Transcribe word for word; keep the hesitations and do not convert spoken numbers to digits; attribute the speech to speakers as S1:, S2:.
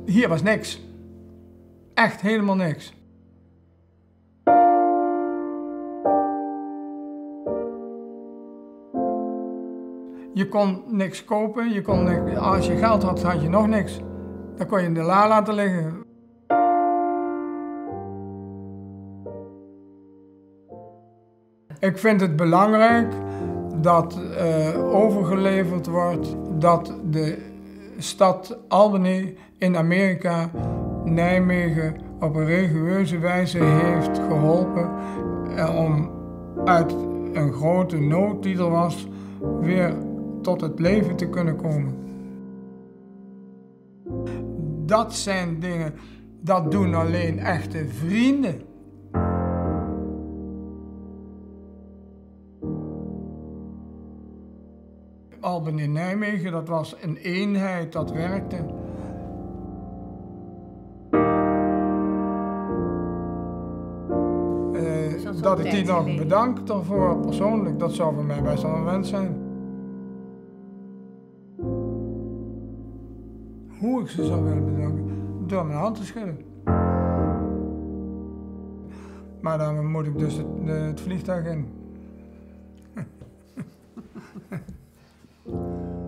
S1: Hier was niks. Echt helemaal niks. Je kon niks kopen, je kon niks, als je geld had, had je nog niks. Dan kon je in de la laten liggen. Ik vind het belangrijk dat uh, overgeleverd wordt dat de stad Albany in Amerika Nijmegen op een religieuze wijze heeft geholpen uh, om uit een grote nood die er was weer tot het leven te kunnen komen. Dat zijn dingen, dat doen alleen echte vrienden. Albany-Nijmegen, dat was een eenheid, dat werkte. Uh, dat ik die nog geleden. bedank daarvoor persoonlijk, dat zou voor mij best wel een wens zijn. Hoe ik ze zou willen bedanken? Door mijn hand te schudden. Maar dan moet ik dus het, het vliegtuig in.